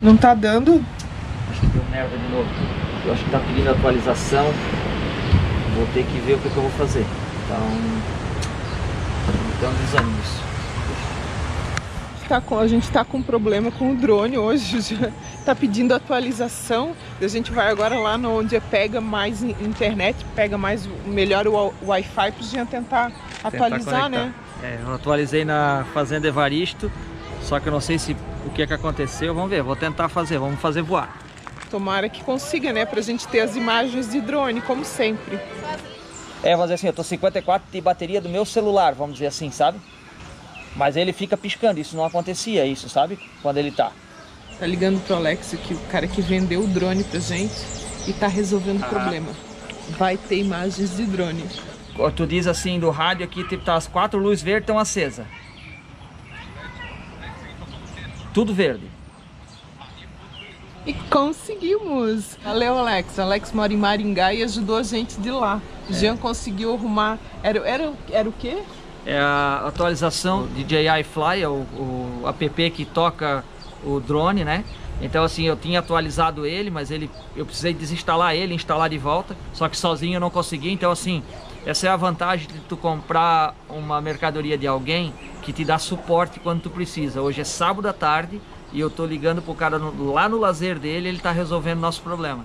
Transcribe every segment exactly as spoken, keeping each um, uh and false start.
Não tá dando? Acho que deu merda de novo. Eu acho que tá pedindo atualização. Vou ter que ver o que, que eu vou fazer. Então, então desânimo isso. Tá com, a gente tá com um problema com o drone hoje, já tá pedindo atualização. A gente vai agora lá no, onde pega mais internet, pega mais melhor o Wi-Fi pra gente tentar, tentar atualizar, conectar. Né? É, eu atualizei na Fazenda Evaristo, só que eu não sei se o que é que aconteceu. Vamos ver, vou tentar fazer, vamos fazer voar. Tomara que consiga, né, pra gente ter as imagens de drone, como sempre. É, vamos dizer assim, eu tô cinquenta e quatro de bateria do meu celular, vamos dizer assim, sabe? Mas ele fica piscando, isso não acontecia, isso, sabe? Quando ele tá. Tá ligando pro Alex aqui, o cara que vendeu o drone pra gente e tá resolvendo o ah. problema. Vai ter imagens de drone. Tu diz assim, do rádio aqui, tipo, tá as quatro luzes verdes estão acesas. Tudo verde. E conseguimos! Valeu, Alex. Alex mora em Maringá e ajudou a gente de lá. É. Jean conseguiu arrumar... Era, era, era o quê? É a atualização de D J I Fly, o, o app que toca o drone, né? Então assim, eu tinha atualizado ele, mas ele, eu precisei desinstalar ele, instalar de volta, só que sozinho eu não consegui. Então assim, essa é a vantagem de tu comprar uma mercadoria de alguém que te dá suporte quando tu precisa. Hoje é sábado à tarde e eu tô ligando pro cara no, lá no lazer dele, ele tá resolvendo nosso problema.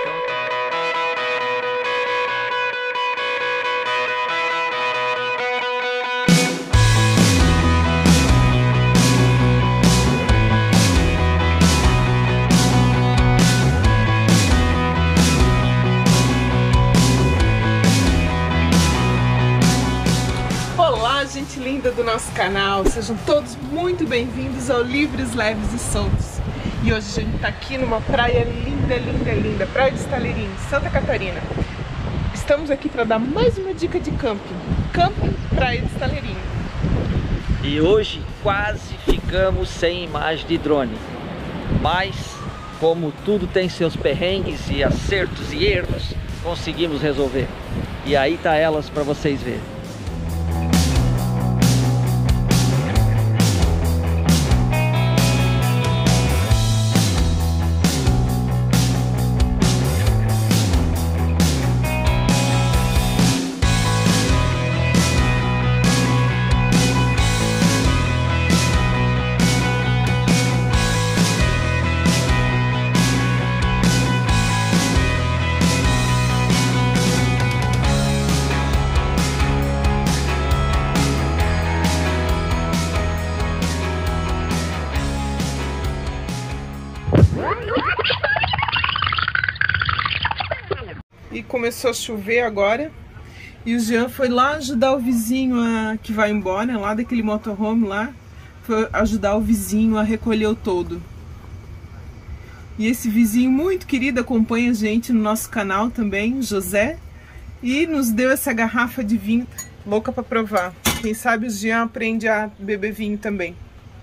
Gente linda do nosso canal, sejam todos muito bem-vindos ao Livres, Leves e Soltos. E hoje a gente tá aqui numa praia linda, linda, linda, Praia de Estaleirinho, Santa Catarina. Estamos aqui para dar mais uma dica de camping, Camping Praia de Estaleirinho. E hoje quase ficamos sem imagem de drone, mas como tudo tem seus perrengues e acertos e erros, conseguimos resolver. E aí tá elas para vocês verem. E começou a chover agora. E o Jean foi lá ajudar o vizinho a, que vai embora, lá daquele motorhome lá. Foi ajudar o vizinho a recolher o toldo. E esse vizinho muito querido acompanha a gente no nosso canal também, José. E nos deu essa garrafa de vinho, louca pra provar. Quem sabe o Jean aprende a beber vinho também.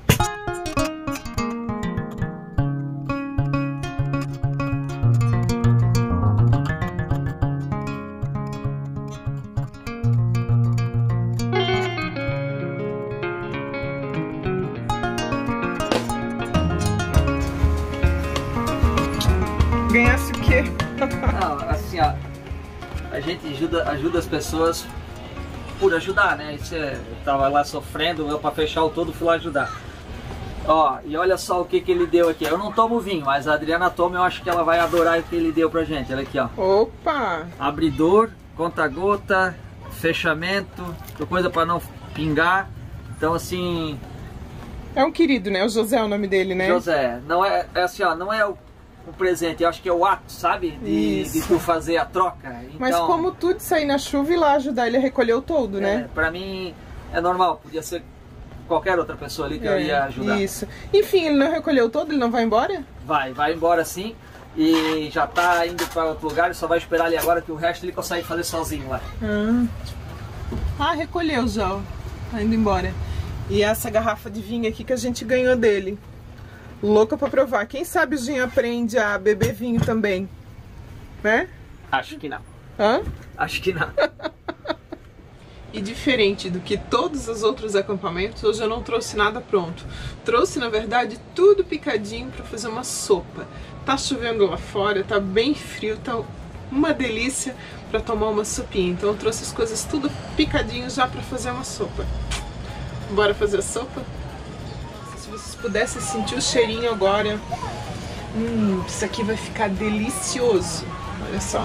Ganhasse o quê? Não, assim, ó, a gente ajuda, ajuda as pessoas por ajudar, né? Isso é, eu tava lá sofrendo, eu pra fechar o todo fui lá ajudar. Ó, e olha só o que que ele deu aqui. Eu não tomo vinho, mas a Adriana toma, eu acho que ela vai adorar o que ele deu pra gente. Olha aqui, ó. Opa! Abridor, conta-gota, fechamento, coisa pra não pingar. Então assim... É um querido, né? O José é o nome dele, né? José. Não é, é assim, ó, não é o o presente, eu acho que é o ato, sabe? De, de tu fazer a troca. Então, mas como tu de sair na chuva e lá ajudar ele a recolher o toldo, é, né? Pra mim é normal, podia ser qualquer outra pessoa ali que é, eu ia ajudar. Isso. Enfim, ele não recolheu o toldo, ele não vai embora? Vai, vai embora sim. E já tá indo para outro lugar, ele só vai esperar ali agora que o resto ele consegue fazer sozinho lá. Ah, ah recolheu já, ó. Tá indo embora. E essa garrafa de vinho aqui que a gente ganhou dele. Louca pra provar. Quem sabe o Jean aprende a beber vinho também, né? Acho que não. Hã? Acho que não. E diferente do que todos os outros acampamentos, hoje eu não trouxe nada pronto. Trouxe, na verdade, tudo picadinho para fazer uma sopa. Tá chovendo lá fora, tá bem frio, tá uma delícia para tomar uma sopinha. Então eu trouxe as coisas tudo picadinho já para fazer uma sopa. Bora fazer a sopa? Se vocês pudessem sentir o cheirinho agora. Hum, isso aqui vai ficar delicioso. Olha só.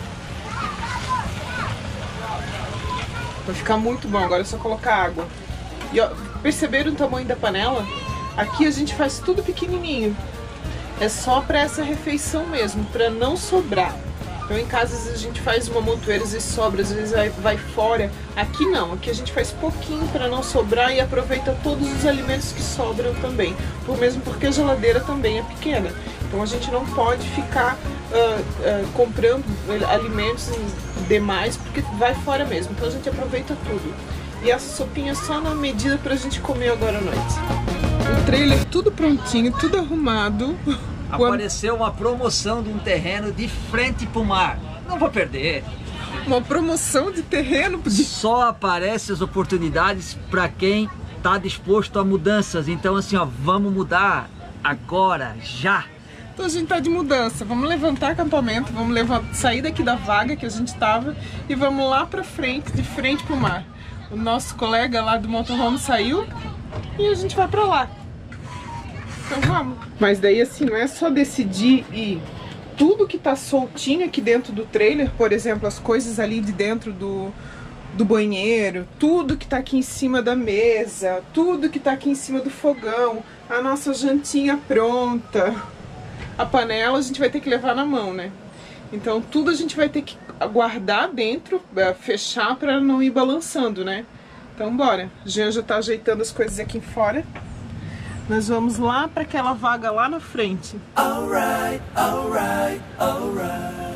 Vai ficar muito bom. Agora é só colocar água. E ó, perceberam o tamanho da panela? Aqui a gente faz tudo pequenininho. É só para essa refeição mesmo, para não sobrar. Então em casa às vezes a gente faz uma montoeira, às vezes sobra, às vezes vai, vai fora. Aqui não, aqui a gente faz pouquinho para não sobrar e aproveita todos os alimentos que sobram também. Por mesmo porque a geladeira também é pequena. Então a gente não pode ficar uh, uh, comprando alimentos demais porque vai fora mesmo. Então a gente aproveita tudo. E essa sopinha é só na medida pra gente comer agora à noite. O trailer tudo prontinho, tudo arrumado. Apareceu uma promoção de um terreno de frente pro mar. Não vou perder. Uma promoção de terreno? De... Só aparecem as oportunidades para quem tá disposto a mudanças. Então assim, ó, vamos mudar agora, já. Então a gente tá de mudança. Vamos levantar acampamento, vamos levantar, sair daqui da vaga que a gente tava e vamos lá pra frente, de frente pro mar. O nosso colega lá do motorhome saiu e a gente vai pra lá. Então vamos. Mas daí assim, não é só decidir e tudo que tá soltinho aqui dentro do trailer, por exemplo, as coisas ali de dentro do, do banheiro, tudo que tá aqui em cima da mesa, tudo que tá aqui em cima do fogão, a nossa jantinha pronta, a panela a gente vai ter que levar na mão, né? Então tudo a gente vai ter que guardar dentro, fechar para não ir balançando, né? Então bora. Jean já tá ajeitando as coisas aqui fora. Nós vamos lá para aquela vaga lá na frente. Alright, alright, alright.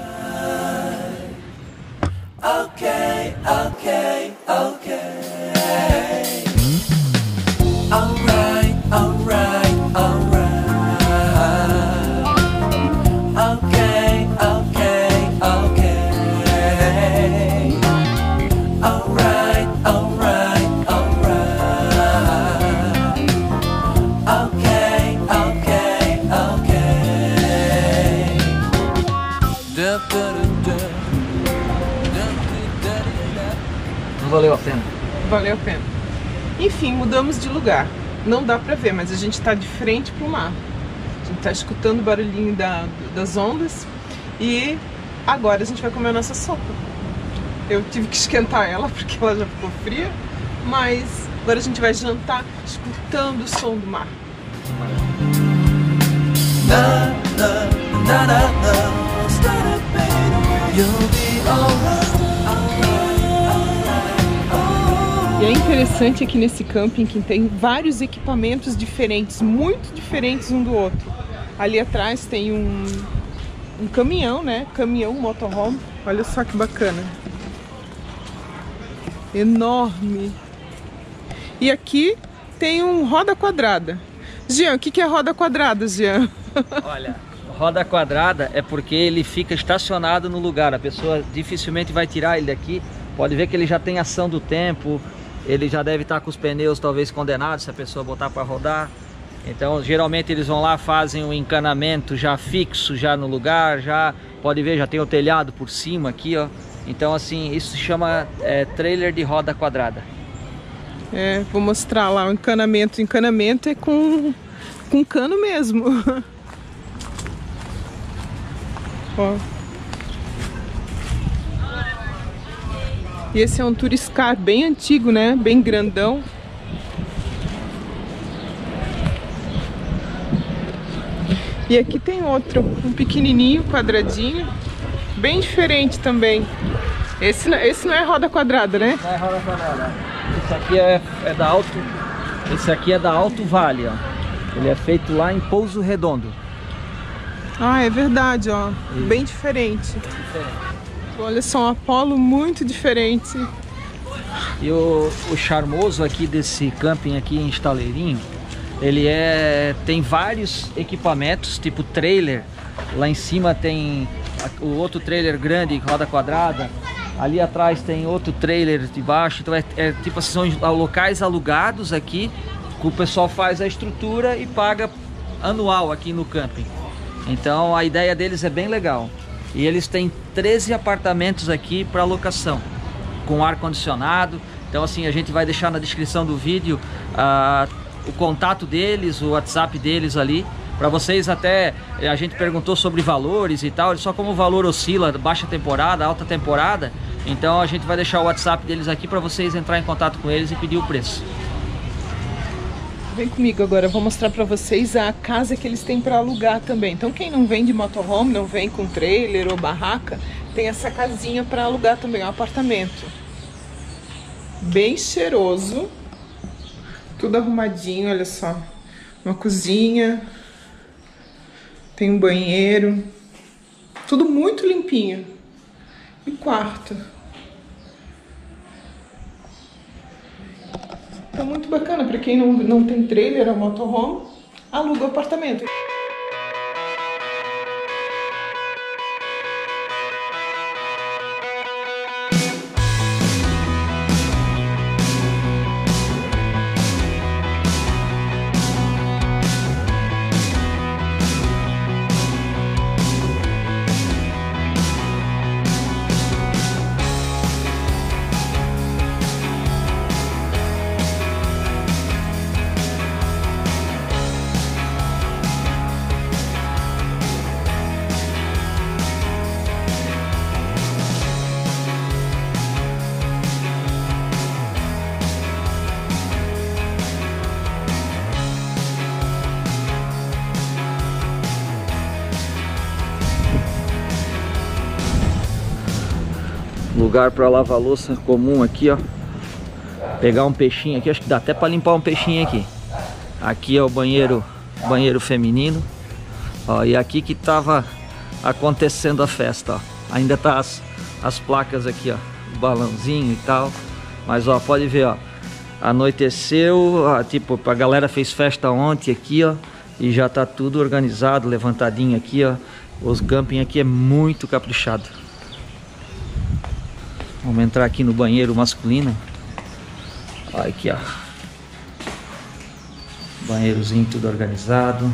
Okay, okay, okay. Alright, alright, alright. Okay, okay, okay. Alright, alright, alright. Okay, okay, okay. Da, da, da, da, da, da. Não valeu a pena. Valeu a pena. Enfim, mudamos de lugar. Não dá pra ver, mas a gente tá de frente pro mar. A gente tá escutando o barulhinho da, das ondas. E agora a gente vai comer a nossa sopa. Eu tive que esquentar ela porque ela já ficou fria. Mas agora a gente vai jantar escutando o som do mar. Na, na, na, na, na. You'll be alright. E é interessante aqui nesse camping que tem vários equipamentos diferentes, muito diferentes um do outro. Ali atrás tem um, um caminhão, né? Caminhão, motorhome. Olha só que bacana. Enorme. E aqui tem um roda quadrada. Jean, o que que é roda quadrada, Jean? Olha, roda quadrada é porque ele fica estacionado no lugar. A pessoa dificilmente vai tirar ele daqui. Pode ver que ele já tem ação do tempo. Ele já deve estar com os pneus talvez condenados se a pessoa botar para rodar. Então geralmente eles vão lá, fazem um encanamento já fixo, já no lugar, já pode ver, já tem o telhado por cima aqui, ó. Então assim, isso se chama é, trailer de roda quadrada. É, vou mostrar lá o encanamento. O encanamento é com, com cano mesmo. Ó. E esse é um Touriscar bem antigo, né? Bem grandão. E aqui tem outro, um pequenininho, quadradinho, bem diferente também. Esse, esse não é roda quadrada, né? Não é roda quadrada. Esse aqui é, é da Alto, esse aqui é da Alto Vale, ó. Ele é feito lá em Pouso Redondo. Ah, é verdade, ó. Isso. Bem diferente. Diferente. Olha só, um Apollo muito diferente. E o, o charmoso aqui desse camping aqui em Estaleirinho, ele é, tem vários equipamentos, tipo trailer. Lá em cima tem o outro trailer grande, roda quadrada. Ali atrás tem outro trailer de baixo. Então é, é tipo assim, são locais alugados aqui, que o pessoal faz a estrutura e paga anual aqui no camping. Então a ideia deles é bem legal. E eles têm treze apartamentos aqui para locação, com ar condicionado. Então assim, a gente vai deixar na descrição do vídeo uh, o contato deles, o WhatsApp deles ali, para vocês. Até a gente perguntou sobre valores e tal, só como o valor oscila, baixa temporada, alta temporada, então a gente vai deixar o WhatsApp deles aqui para vocês entrar em contato com eles e pedir o preço. Vem comigo agora, eu vou mostrar para vocês a casa que eles têm para alugar também. Então quem não vem de motorhome, não vem com trailer ou barraca, tem essa casinha para alugar também, um apartamento. Bem cheiroso. Tudo arrumadinho, olha só. Uma cozinha. Tem um banheiro. Tudo muito limpinho. E quarto. Então muito bacana para quem não, não tem trailer ou motorhome, aluga o apartamento. Lugar para lavar louça comum aqui, ó. Pegar um peixinho aqui, acho que dá até para limpar um peixinho aqui. Aqui é o banheiro, banheiro feminino. Ó, e aqui que tava acontecendo a festa, ó. Ainda tá as, as placas aqui, ó, o balãozinho e tal. Mas ó, pode ver, ó, anoiteceu, ó, tipo, a galera fez festa ontem aqui, ó, e já tá tudo organizado, levantadinho aqui, ó. Os camping aqui é muito caprichado. Vamos entrar aqui no banheiro masculino. Olha aqui, ó. Banheirozinho tudo organizado.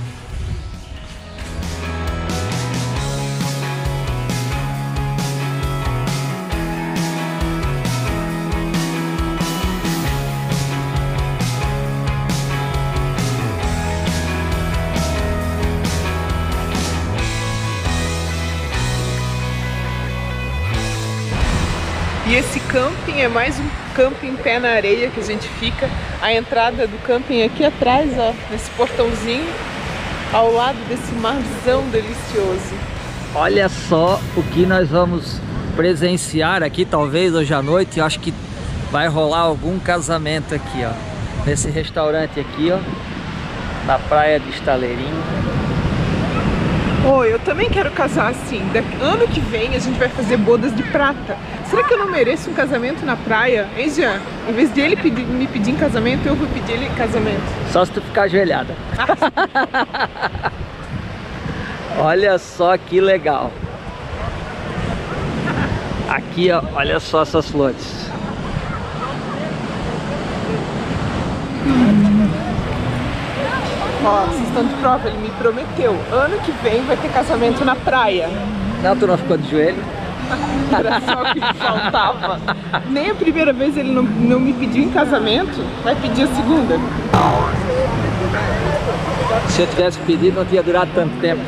E esse camping é mais um camping pé na areia que a gente fica. A entrada do camping aqui atrás, ó, nesse portãozinho, ao lado desse marzão delicioso. Olha só o que nós vamos presenciar aqui, talvez hoje à noite. Eu acho que vai rolar algum casamento aqui, ó, nesse restaurante aqui, ó, na praia de Estaleirinho. Oh, eu também quero casar assim. Daqui, ano que vem a gente vai fazer bodas de prata. Será que eu não mereço um casamento na praia? Hein, Jean? Em vez de ele pedir, me pedir em casamento, eu vou pedir ele em casamento. Só se tu ficar ajoelhada. Olha só que legal. Aqui, ó, olha só essas flores. Ó, vocês estão de prova, ele me prometeu. Ano que vem vai ter casamento na praia. Não, tu não ficou de joelho? Era só o que me faltava. Nem a primeira vez ele não, não me pediu em casamento, vai pedir a segunda. Se eu tivesse pedido, não tinha durado tanto tempo.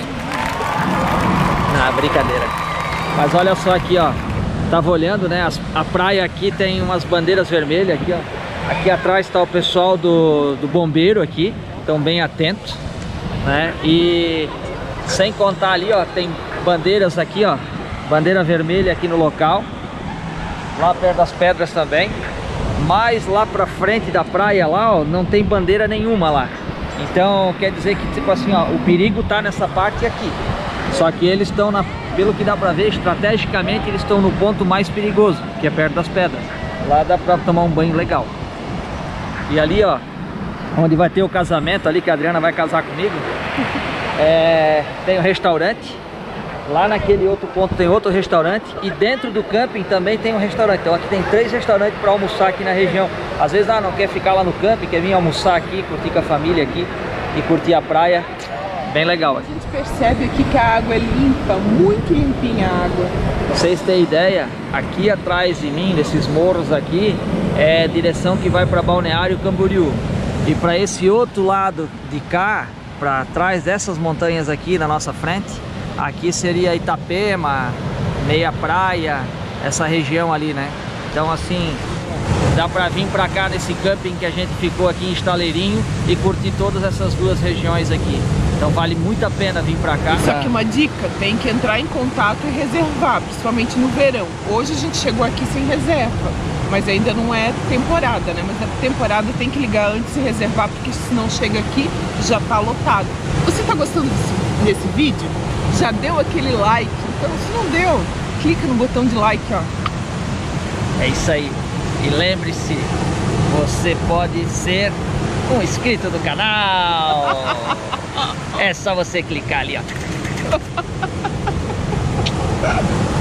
Não, brincadeira. Mas olha só aqui, ó. Tava olhando, né? As, a praia aqui tem umas bandeiras vermelhas aqui, ó. Aqui atrás está o pessoal do, do bombeiro aqui. Estão bem atentos, né? E sem contar ali, ó, tem bandeiras aqui, ó. Bandeira vermelha aqui no local. Lá perto das pedras também. Mas lá pra frente da praia lá, ó, não tem bandeira nenhuma lá. Então quer dizer que, tipo assim, ó, o perigo tá nessa parte aqui. Só que eles estão, na, pelo que dá pra ver, estrategicamente eles estão no ponto mais perigoso, que é perto das pedras. Lá dá pra tomar um banho legal. E ali, ó, onde vai ter o casamento ali, que a Adriana vai casar comigo, é, tem um restaurante. lá naquele outro ponto tem outro restaurante e dentro do camping também tem um restaurante. Então aqui tem três restaurantes para almoçar aqui na região. Às vezes ah, não quer ficar lá no camping, quer vir almoçar aqui, curtir com a família aqui e curtir a praia. Bem legal aqui. A gente percebe aqui que a água é limpa, muito limpinha a água. Pra vocês terem ideia, aqui atrás de mim, nesses morros aqui, é a direção que vai para Balneário Camboriú. E para esse outro lado de cá, para trás dessas montanhas aqui na nossa frente, aqui seria Itapema, Meia Praia, essa região ali, né? Então assim, dá para vir para cá nesse camping que a gente ficou aqui em Estaleirinho e curtir todas essas duas regiões aqui. Então vale muito a pena vir para cá. Só que uma dica, tem que entrar em contato e reservar, principalmente no verão. Hoje a gente chegou aqui sem reserva, mas ainda não é temporada, né? Mas a temporada tem que ligar antes e reservar, porque senão chega aqui já tá lotado. Você tá gostando desse, desse vídeo? Já deu aquele like? Então se não deu, clica no botão de like, ó. É isso aí. E lembre-se, você pode ser um inscrito do canal. É só você clicar ali, ó.